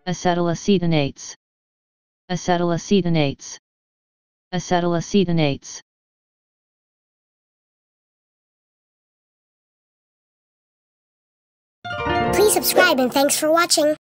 acetylacetonates, acetylacetonates, acetylacetonates. Please subscribe and thanks for watching.